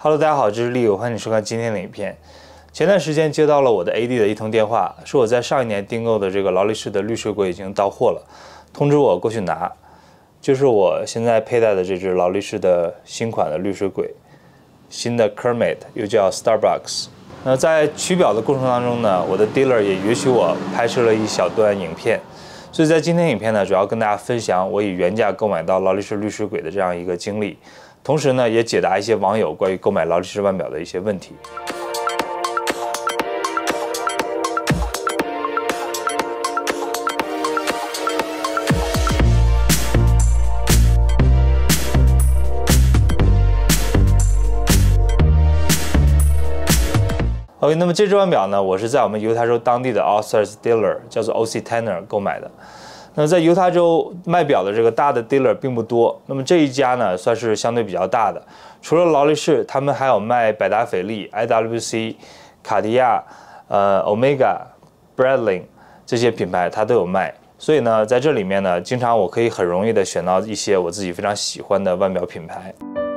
Hello， 大家好，这是利友，欢迎收看今天的影片。前段时间接到了我的 AD 的一通电话，说我在上一年订购的这个劳力士的绿水鬼已经到货了，通知我过去拿。就是我现在佩戴的这只劳力士的新款的绿水鬼，新的 Kermit， 又叫 Starbucks。那在取表的过程当中呢，我的 dealer 也允许我拍摄了一小段影片。所以在今天影片呢，主要跟大家分享我以原价购买到劳力士绿水鬼的这样一个经历，同时呢，也解答一些网友关于购买劳力士腕表的一些问题。OK， 那么这只腕表呢，我是在我们犹他州当地的 All-Stars Dealer， 叫做 OC Tanner 购买的。那么在犹他州卖表的这个大的 dealer 并不多，那么这一家呢算是相对比较大的。除了劳力士，他们还有卖百达翡丽、IWC、卡地亚、Omega、Breitling 这些品牌，它都有卖。所以呢，在这里面呢，经常我可以很容易的选到一些我自己非常喜欢的腕表品牌。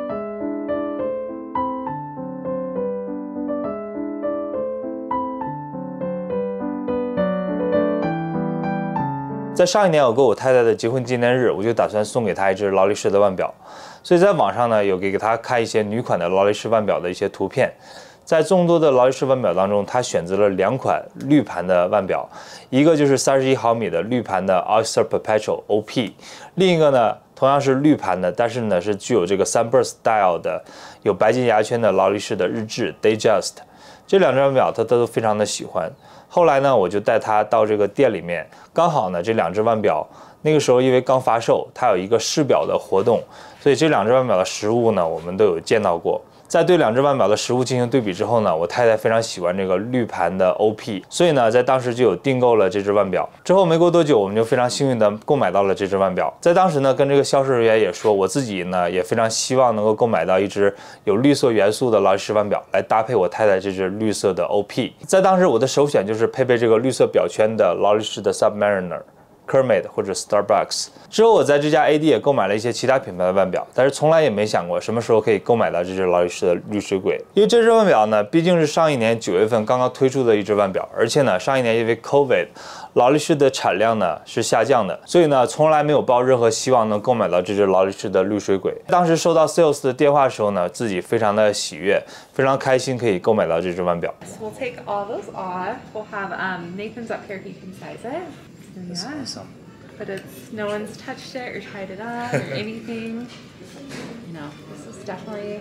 在上一年我给我太太的结婚纪念日，我就打算送给她一只劳力士的腕表，所以在网上呢有给她看一些女款的劳力士腕表的一些图片。在众多的劳力士腕表当中，她选择了2款绿盘的腕表，一个就是31毫米的绿盘的 Oyster Perpetual OP， 另一个呢同样是绿盘的，但是呢是具有这个 Sunburst Style 的有白金牙圈的劳力士的日志 Datejust。这2只腕表她都非常的喜欢。后来呢，我就带他到这个店里面，刚好呢，这2只腕表那个时候因为刚发售，它有一个试表的活动，所以这2只腕表的实物呢，我们都有见到过。在对2只腕表的实物进行对比之后呢，我太太非常喜欢这个绿盘的 OP， 所以呢，在当时就有订购了这只腕表。之后没过多久，我们就非常幸运的购买到了这只腕表。在当时呢，跟这个销售人员也说，我自己呢也非常希望能够购买到一只有绿色元素的劳力士腕表，来搭配我太太这只绿色的 OP。在当时我的首选就是配备这个绿色表圈的劳力士的 Submariner、Kermit 或者 Starbucks。之后我在这家 AD 也购买了一些其他品牌的腕表，但是从来也没想过什么时候可以购买到这只劳力士的绿水鬼。因为这只腕表呢，毕竟是上一年9月份刚刚推出的一只腕表，而且呢，上一年因为 COVID， 劳力士的产量呢是下降的，所以呢，从来没有抱任何希望能购买到这只劳力士的绿水鬼。当时收到 sales 的电话的时候呢，自己非常的喜悦，非常开心可以购买到这只腕表。 So we'll take all those off. We'll have Nathan's up here. He can size it. That's awesome. But it's no one's touched it or tried it up or anything. You know, this is definitely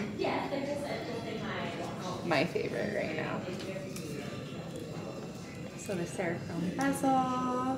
my favorite right now. So the Cerachrome bezel.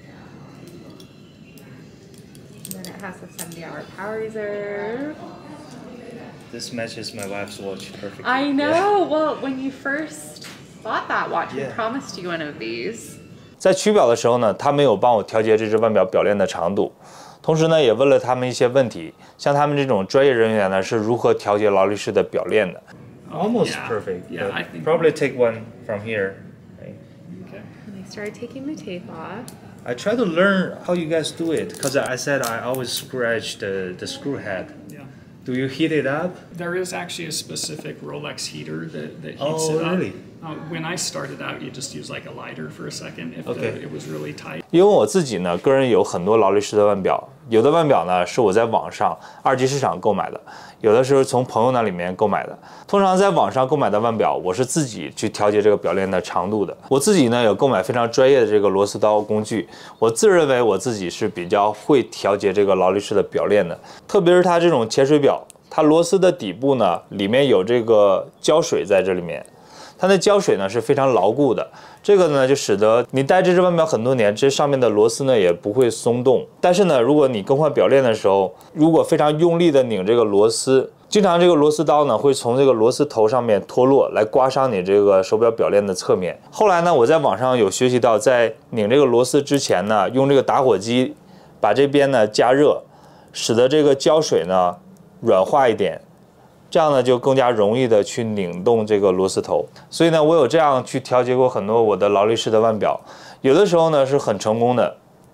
And then it has a 70-hour power reserve. This matches my wife's watch perfectly. I know. Yeah. Well, when you first bought that watch, we promised you one of these. 在取表的时候呢，他没有帮我调节这只腕表表链的长度，同时呢，也问了他们一些问题，像他们这种专业人员呢是如何调节劳力士的表链的。Almost perfect. Yeah, I think probably take one from here. Right? Okay. And I started taking the tape off. I try to learn how you guys do it because I said I always scratch the screw head. Yeah. Do you heat it up? There is actually a specific Rolex heater that heats it up. Really? When I started out, you just use like a lighter for a second if it was really tight. 因为我自己呢，个人有很多劳力士的腕表，有的腕表呢是我在网上2级市场购买的，有的时候从朋友那里面购买的。通常在网上购买的腕表，我是自己去调节这个表链的长度的。我自己呢有购买非常专业的这个螺丝刀工具，我自认为我自己是比较会调节这个劳力士的表链的，特别是它这种潜水表，它螺丝的底部呢里面有这个胶水在这里面。它的胶水呢是非常牢固的，这个呢就使得你戴这只腕表很多年，这上面的螺丝呢也不会松动。但是呢，如果你更换表链的时候，如果非常用力的拧这个螺丝，经常这个螺丝刀呢会从这个螺丝头上面脱落，来刮伤你这个手表表链的侧面。后来呢，我在网上有学习到，在拧这个螺丝之前呢，用这个打火机把这边呢加热，使得这个胶水呢软化一点。这样呢就更加容易的去拧动这个螺丝头，所以呢，我有这样去调节过很多我的劳力士的腕表，有的时候呢是很成功的，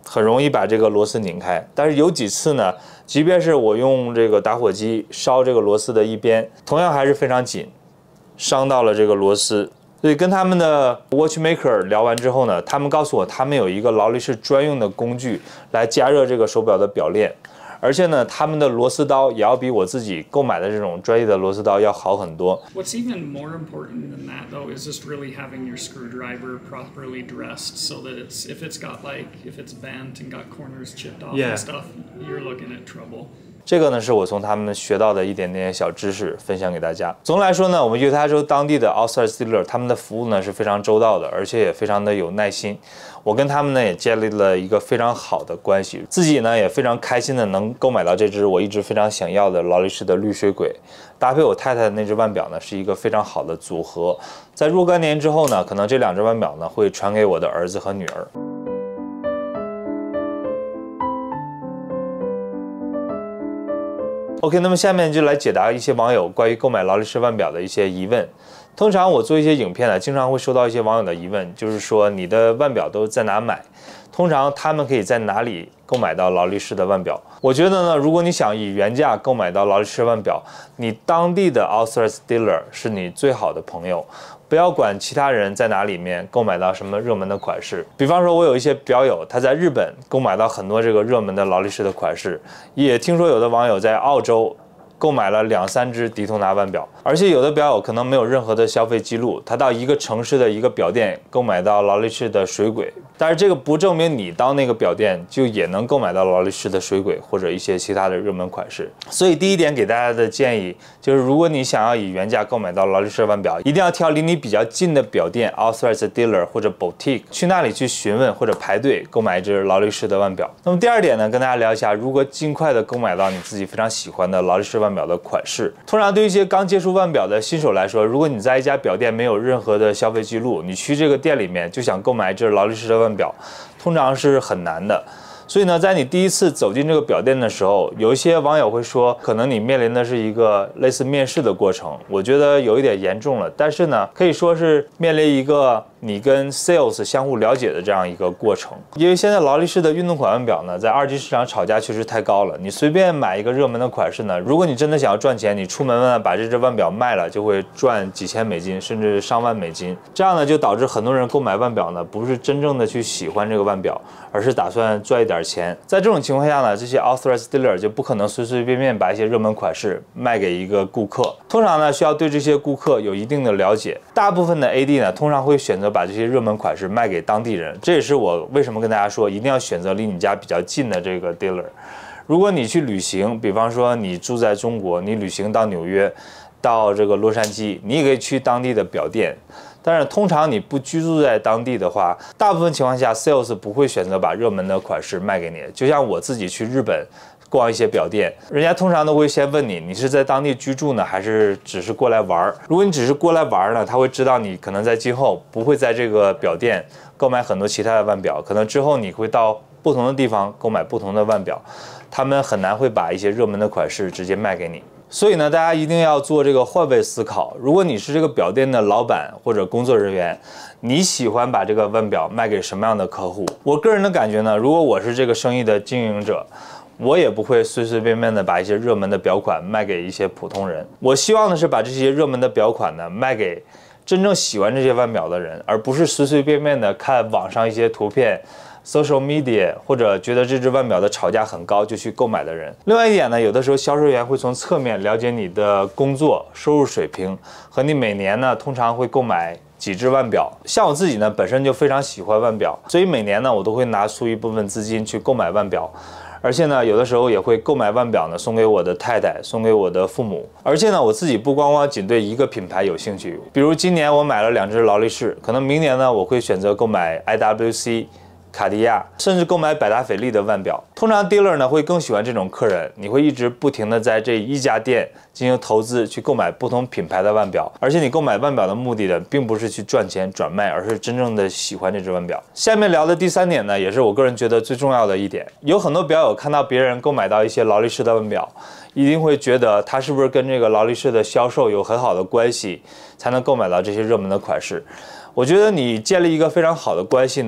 很容易把这个螺丝拧开。但是有几次呢，即便是我用这个打火机烧这个螺丝的一边，同样还是非常紧，伤到了这个螺丝。所以跟他们的 watchmaker 聊完之后呢，他们告诉我他们有一个劳力士专用的工具来加热这个手表的表链，而且呢，他们的螺丝刀也要比我自己购买的这种专业的螺丝刀要好很多。 What's even more important than that, though, is just really having your screwdriver properly dressed so that if it's bent and got corners chipped off and stuff, you're looking at trouble. 这个呢是我从他们学到的一点点小知识，分享给大家。总的来说呢，我们犹他州当地的 Outside Dealer 他们的服务呢是非常周到的，而且也非常的有耐心。我跟他们呢也建立了一个非常好的关系，自己呢也非常开心的能购买到这只我一直非常想要的劳力士的绿水鬼，搭配我太太的那只腕表呢是一个非常好的组合。在若干年之后呢，可能这两只腕表呢会传给我的儿子和女儿。OK， 那么下面就来解答一些网友关于购买劳力士腕表的一些疑问。通常我做一些影片呢，经常会收到一些网友的疑问，就是说你的腕表都在哪买？通常他们可以在哪里购买到劳力士的腕表？我觉得呢，如果你想以原价购买到劳力士腕表，你当地的 Authorized Dealer 是你最好的朋友。不要管其他人在哪里面购买到什么热门的款式，比方说我有一些表友他在日本购买到很多这个热门的劳力士的款式，也听说有的网友在澳洲购买了2、3只迪通拿腕表，而且有的表友可能没有任何的消费记录，他到一个城市的一个表店购买到劳力士的水鬼，但是这个不证明你到那个表店就也能购买到劳力士的水鬼或者一些其他的热门款式。所以第一点给大家的建议就是，如果你想要以原价购买到劳力士腕表，一定要挑离你比较近的表店 Authorized Dealer 或者 Boutique， 去那里去询问或者排队购买一只劳力士的腕表。那么第二点呢，跟大家聊一下如何尽快的购买到你自己非常喜欢的劳力士腕表的款式。通常对于一些刚接触腕表的新手来说，如果你在一家表店没有任何的消费记录，你去这个店里面就想购买一只劳力士的腕表，通常是很难的。所以呢，在你第一次走进这个表店的时候，有一些网友会说，可能你面临的是一个类似面试的过程。我觉得有一点严重了，但是呢，可以说是面临一个你跟 sales 相互了解的这样一个过程。因为现在劳力士的运动款腕表呢，在二级市场炒价确实太高了。你随便买一个热门的款式呢，如果你真的想要赚钱，你出门呢把这只腕表卖了，就会赚几千美金，甚至上万美金。这样呢，就导致很多人购买腕表呢，不是真正的去喜欢这个腕表，而是打算赚一点钱。在这种情况下呢，这些 Authorized Dealer 就不可能随随便便把一些热门款式卖给一个顾客。通常呢，需要对这些顾客有一定的了解。大部分的 AD 呢，通常会选择把这些热门款式卖给当地人。这也是我为什么跟大家说，一定要选择离你家比较近的这个 dealer。如果你去旅行，比方说你住在中国，你旅行到纽约，到这个洛杉矶，你也可以去当地的表店。但是通常你不居住在当地的话，大部分情况下 sales 不会选择把热门的款式卖给你。就像我自己去日本逛一些表店，人家通常都会先问你，你是在当地居住呢，还是只是过来玩？如果你只是过来玩呢，他会知道你可能在今后不会在这个表店购买很多其他的腕表，可能之后你会到不同的地方购买不同的腕表，他们很难会把一些热门的款式直接卖给你。所以呢，大家一定要做这个换位思考。如果你是这个表店的老板或者工作人员，你喜欢把这个腕表卖给什么样的客户？我个人的感觉呢，如果我是这个生意的经营者，我也不会随随便便的把一些热门的表款卖给一些普通人。我希望的是把这些热门的表款呢卖给真正喜欢这些腕表的人，而不是随随便便的看网上一些图片social media 或者觉得这只腕表的炒价很高就去购买的人。另外一点呢，有的时候销售员会从侧面了解你的工作收入水平和你每年呢通常会购买几只腕表。像我自己呢本身就非常喜欢腕表，所以每年呢我都会拿出一部分资金去购买腕表，而且呢有的时候也会购买腕表呢送给我的太太，送给我的父母。而且呢我自己不光光仅对一个品牌有兴趣，比如今年我买了2只劳力士，可能明年呢我会选择购买 IWC卡地亚，甚至购买百达翡丽的腕表。通常 dealer 呢会更喜欢这种客人，你会一直不停的在这一家店进行投资，去购买不同品牌的腕表，而且你购买腕表的目的呢，并不是去赚钱转卖，而是真正的喜欢这只腕表。下面聊的第3点呢，也是我个人觉得最重要的一点。有很多表友看到别人购买到一些劳力士的腕表，一定会觉得他是不是跟这个劳力士的销售有很好的关系，才能购买到这些热门的款式。我觉得你建立一个非常好的关系呢，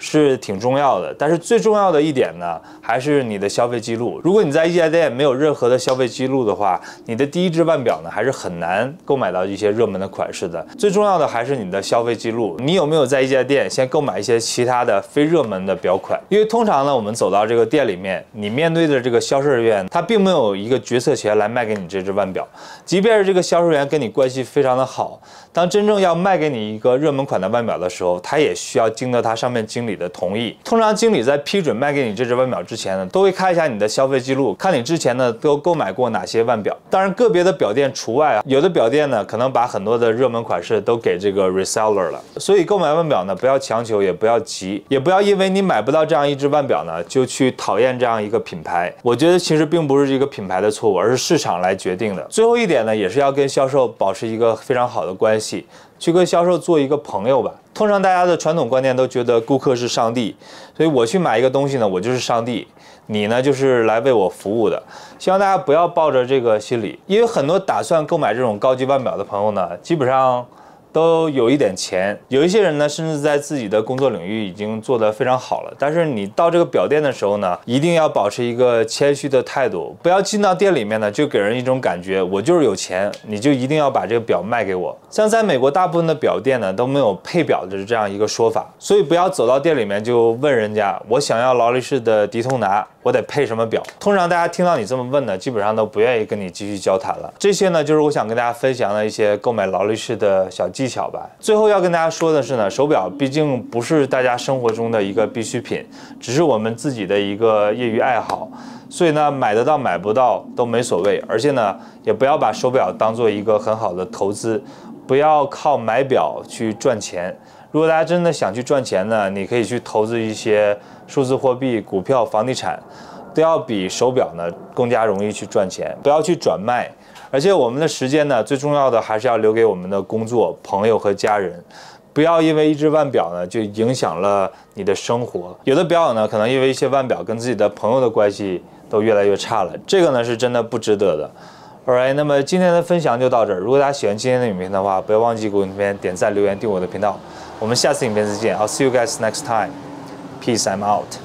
是挺重要的，但是最重要的一点呢，还是你的消费记录。如果你在一家店没有任何的消费记录的话，你的第一只腕表呢，还是很难购买到一些热门的款式的。最重要的还是你的消费记录，你有没有在一家店先购买一些其他的非热门的表款？因为通常呢，我们走到这个店里面，你面对的这个销售人员，他并没有一个决策权来卖给你这只腕表，即便是这个销售员跟你关系非常的好，当真正要卖给你一个热门款的腕表的时候，他也需要经得他上面经理的同意。通常经理在批准卖给你这只腕表之前呢，都会看一下你的消费记录，看你之前呢都购买过哪些腕表。当然个别的表店除外啊，有的表店呢可能把很多的热门款式都给这个 reseller 了。所以购买腕表呢，不要强求，也不要急，也不要因为你买不到这样一只腕表呢，就去讨厌这样一个品牌。我觉得其实并不是一个品牌的错误，而是市场来决定的。最后一点呢，也是要跟销售保持一个非常好的关系，去跟销售做一个朋友吧。通常大家的传统观念都觉得顾客是上帝，所以我去买一个东西呢，我就是上帝，你呢就是来为我服务的。希望大家不要抱着这个心理，因为很多打算购买这种高级腕表的朋友呢，基本上都有一点钱，有一些人呢，甚至在自己的工作领域已经做得非常好了。但是你到这个表店的时候呢，一定要保持一个谦虚的态度，不要进到店里面呢，就给人一种感觉，我就是有钱，你就一定要把这个表卖给我。像在美国大部分的表店呢，都没有配表的这样一个说法，所以不要走到店里面就问人家，我想要劳力士的迪通拿，我得配什么表？通常大家听到你这么问呢，基本上都不愿意跟你继续交谈了。这些呢，就是我想跟大家分享的一些购买劳力士的小技巧吧。最后要跟大家说的是呢，手表毕竟不是大家生活中的一个必需品，只是我们自己的一个业余爱好。所以呢，买得到买不到都没所谓，而且呢，也不要把手表当做一个很好的投资，不要靠买表去赚钱。如果大家真的想去赚钱呢，你可以去投资一些数字货币、股票、房地产，都要比手表呢更加容易去赚钱。不要去转卖，而且我们的时间呢，最重要的还是要留给我们的工作、朋友和家人。不要因为一只腕表呢，就影响了你的生活。有的表友呢，可能因为一些腕表跟自己的朋友的关系都越来越差了，这个呢是真的不值得的。Alright， 那么今天的分享就到这儿。如果大家喜欢今天的影片的话，不要忘记给我影片点赞、留言、订阅我的频道。我们下次影片再见。I'll see you guys next time. Peace. I'm out.